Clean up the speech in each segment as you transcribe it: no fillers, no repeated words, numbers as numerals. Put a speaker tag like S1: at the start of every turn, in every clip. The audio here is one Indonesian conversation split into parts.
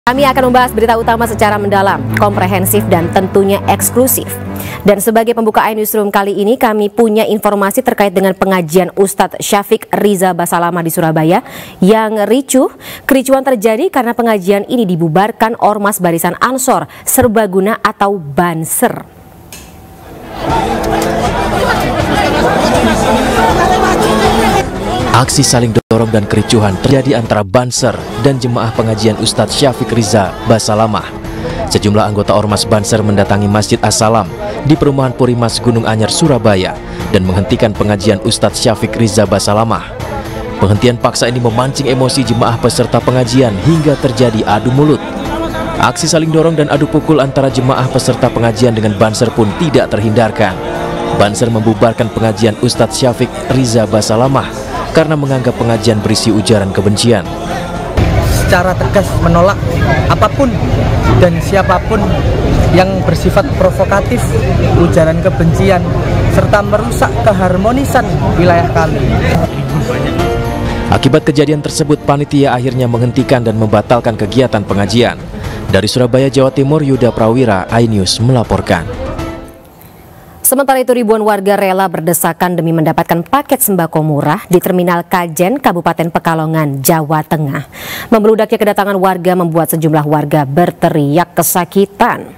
S1: Kami akan membahas berita utama secara mendalam, komprehensif, dan tentunya eksklusif. Dan sebagai pembuka iNewsroom kali ini, kami punya informasi terkait dengan pengajian Ustadz Syafiq Riza Basalamah di Surabaya yang ricuh. Kericuan terjadi karena pengajian ini dibubarkan Ormas Barisan Ansor Serbaguna atau Banser.
S2: Aksi saling dorong dan kericuhan terjadi antara Banser dan jemaah pengajian Ustadz Syafiq Riza Basalamah. Sejumlah anggota Ormas Banser mendatangi Masjid As-Salam di Perumahan Purimas Gunung Anyar, Surabaya dan menghentikan pengajian Ustadz Syafiq Riza Basalamah. Penghentian paksa ini memancing emosi jemaah peserta pengajian hingga terjadi adu mulut. Aksi saling dorong dan adu pukul antara jemaah peserta pengajian dengan Banser pun tidak terhindarkan. Banser membubarkan pengajian Ustadz Syafiq Riza Basalamah karena menganggap pengajian berisi ujaran kebencian.
S3: Secara tegas menolak apapun dan siapapun yang bersifat provokatif, ujaran kebencian, serta merusak keharmonisan wilayah kami.
S2: Akibat kejadian tersebut, panitia akhirnya menghentikan dan membatalkan kegiatan pengajian. Dari Surabaya, Jawa Timur, Yuda Prawira, iNews melaporkan.
S1: Sementara itu, ribuan warga rela berdesakan demi mendapatkan paket sembako murah di Terminal Kajen, Kabupaten Pekalongan, Jawa Tengah. Membeludaknya kedatangan warga membuat sejumlah warga berteriak kesakitan.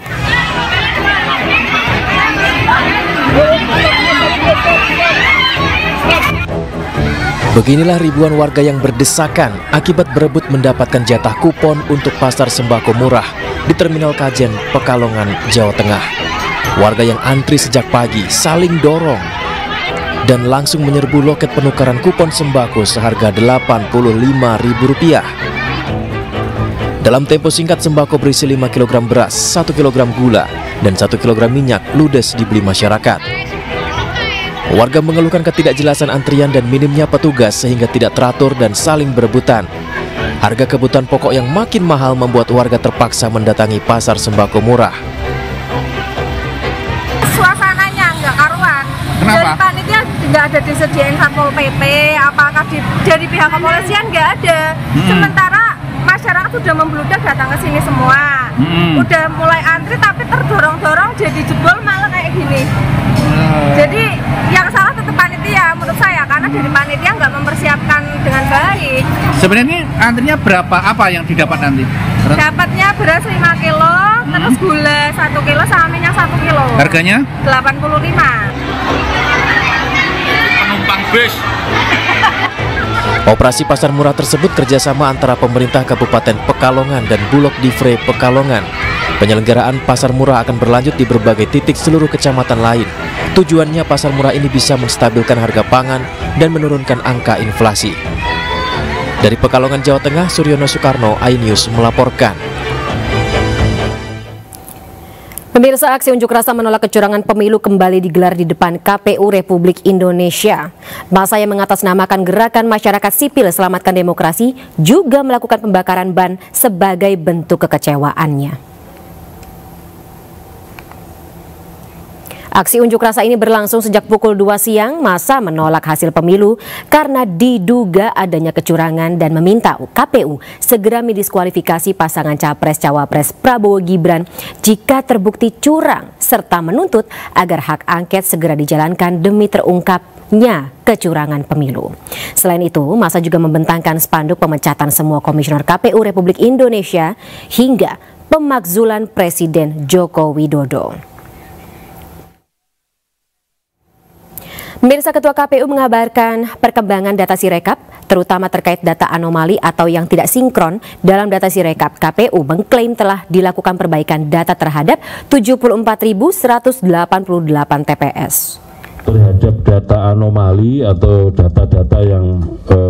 S2: Beginilah ribuan warga yang berdesakan akibat berebut mendapatkan jatah kupon untuk pasar sembako murah di Terminal Kajen, Pekalongan, Jawa Tengah. Warga yang antri sejak pagi saling dorong dan langsung menyerbu loket penukaran kupon sembako seharga Rp85.000. Dalam tempo singkat, sembako berisi 5 kg beras, 1 kg gula, dan 1 kg minyak ludes dibeli masyarakat. Warga mengeluhkan ketidakjelasan antrian dan minimnya petugas sehingga tidak teratur dan saling berebutan. Harga kebutuhan pokok yang makin mahal membuat warga terpaksa mendatangi pasar sembako murah.
S4: Suasananya nggak karuan.
S5: Kenapa?
S4: Dari panitia nggak ada disediain Satpol PP, apakah dari pihak kepolisian nggak ada. Sementara masyarakat sudah membludak datang ke sini semua. Udah mulai antri tapi terdorong-dorong jadi jebol malah kayak gini. Jadi yang salah tetap panitia menurut saya, karena dari panitia nggak mempersiapkan dengan baik.
S5: Sebenarnya antrinya berapa? Apa yang didapat nanti?
S4: Dapatnya beras 5 kilo, terus gula 1 kilo, sama minyak 1 kilo.
S5: Harganya?
S4: 85.
S5: Penumpang bis.
S2: Operasi pasar murah tersebut kerjasama antara pemerintah Kabupaten Pekalongan dan Bulog Divre Pekalongan. Penyelenggaraan pasar murah akan berlanjut di berbagai titik seluruh kecamatan lain. Tujuannya pasar murah ini bisa menstabilkan harga pangan dan menurunkan angka inflasi. Dari Pekalongan, Jawa Tengah, Suryono Soekarno, iNews melaporkan.
S1: Pemirsa, aksi unjuk rasa menolak kecurangan pemilu kembali digelar di depan KPU Republik Indonesia. Massa yang mengatasnamakan Gerakan Masyarakat Sipil Selamatkan Demokrasi juga melakukan pembakaran ban sebagai bentuk kekecewaannya. Aksi unjuk rasa ini berlangsung sejak pukul 2 siang. Massa menolak hasil pemilu karena diduga adanya kecurangan dan meminta KPU segera mendiskualifikasi pasangan Capres-Cawapres Prabowo Gibran jika terbukti curang, serta menuntut agar hak angket segera dijalankan demi terungkapnya kecurangan pemilu. Selain itu, massa juga membentangkan spanduk pemecatan semua komisioner KPU Republik Indonesia hingga pemakzulan Presiden Joko Widodo. Pemirsa, Ketua KPU mengabarkan perkembangan data Sirekap, terutama terkait data anomali atau yang tidak sinkron dalam data Sirekap. KPU mengklaim telah dilakukan perbaikan data terhadap 74.188 TPS.
S6: Terhadap data anomali atau data-data yang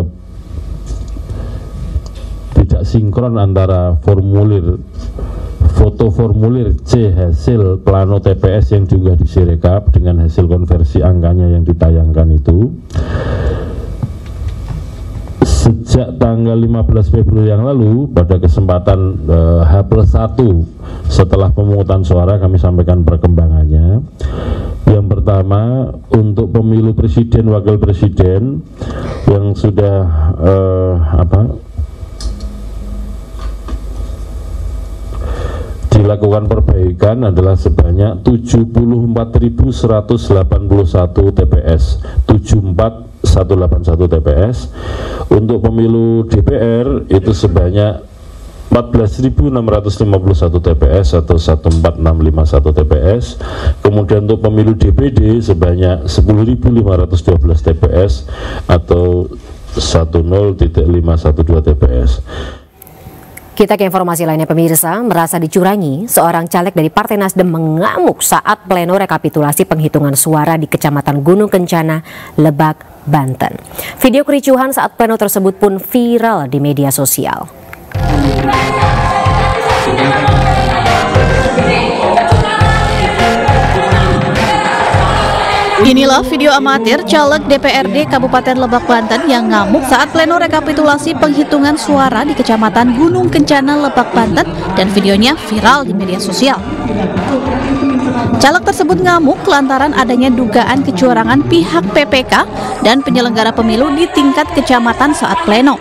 S6: tidak sinkron antara foto formulir C hasil plano TPS yang juga di Sirekap dengan hasil konversi angkanya yang ditayangkan itu, sejak tanggal 15 Februari yang lalu pada kesempatan H+1 setelah pemungutan suara kami sampaikan perkembangannya. Yang pertama, untuk pemilu presiden wakil presiden yang sudah dilakukan perbaikan adalah sebanyak 74.181 TPS, 74.181 TPS. Untuk pemilu DPR itu sebanyak 14.651 TPS atau 14651 TPS. Kemudian untuk pemilu DPD sebanyak 10.512 TPS atau 10.512 TPS.
S1: Kita ke informasi lainnya, pemirsa. Merasa dicurangi, seorang caleg dari Partai Nasdem mengamuk saat pleno rekapitulasi penghitungan suara di Kecamatan Gunung Kencana, Lebak, Banten. Video kericuhan saat pleno tersebut pun viral di media sosial.
S7: Inilah video amatir caleg DPRD Kabupaten Lebak Banten yang ngamuk saat pleno rekapitulasi penghitungan suara di Kecamatan Gunung Kencana, Lebak Banten, dan videonya viral di media sosial. Caleg tersebut ngamuk lantaran adanya dugaan kecurangan pihak PPK dan penyelenggara pemilu di tingkat kecamatan saat pleno.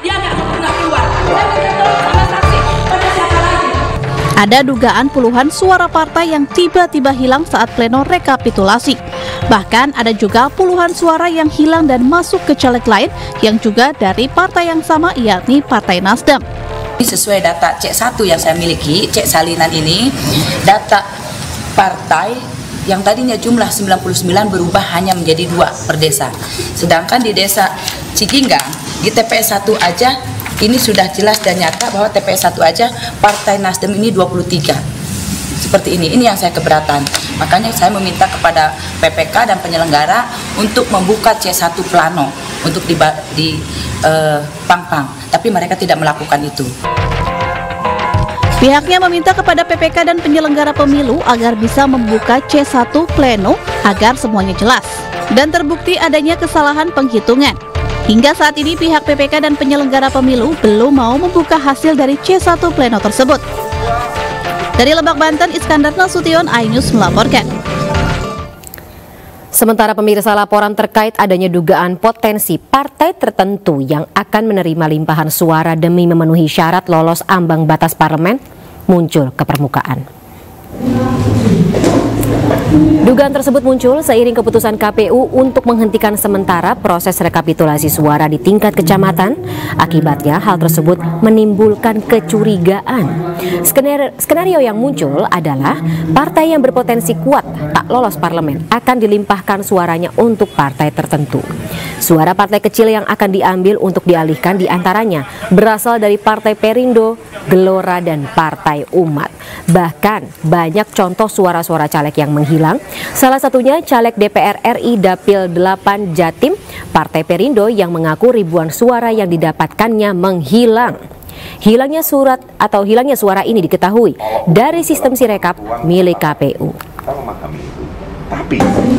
S7: Ada dugaan puluhan suara partai yang tiba-tiba hilang saat pleno rekapitulasi. Bahkan ada juga puluhan suara yang hilang dan masuk ke caleg lain yang juga dari partai yang sama, yakni Partai Nasdem.
S8: Sesuai data C1 yang saya miliki, cek salinan ini, data partai yang tadinya jumlah 99 berubah hanya menjadi 2 per desa. Sedangkan di desa Cikinggang, di TPS 1 aja, ini sudah jelas dan nyata bahwa TPS 1 aja Partai Nasdem ini 23. Seperti ini yang saya keberatan. Makanya saya meminta kepada PPK dan penyelenggara untuk membuka C1 plano untuk di Pangpang, tapi mereka tidak melakukan itu.
S7: Pihaknya meminta kepada PPK dan penyelenggara pemilu agar bisa membuka C1 pleno agar semuanya jelas dan terbukti adanya kesalahan penghitungan. Hingga saat ini pihak PPK dan penyelenggara pemilu belum mau membuka hasil dari C1 pleno tersebut. Dari Lebak, Banten, Iskandar Nasution, iNews melaporkan.
S1: Sementara pemirsa, laporan terkait adanya dugaan potensi partai tertentu yang akan menerima limpahan suara demi memenuhi syarat lolos ambang batas parlemen muncul ke permukaan. Dugaan tersebut muncul seiring keputusan KPU untuk menghentikan sementara proses rekapitulasi suara di tingkat kecamatan. Akibatnya hal tersebut menimbulkan kecurigaan. Skenario yang muncul adalah partai yang berpotensi kuat tak lolos parlemen akan dilimpahkan suaranya untuk partai tertentu. Suara partai kecil yang akan diambil untuk dialihkan diantaranya berasal dari Partai Perindo, Gelora, dan Partai Umat. Bahkan banyak contoh suara-suara caleg yang menghilang. Salah satunya caleg DPR RI Dapil 8 Jatim, Partai Perindo, yang mengaku ribuan suara yang didapatkannya menghilang. Hilangnya suara ini diketahui dari sistem Sirekap milik KPU.
S9: Tapi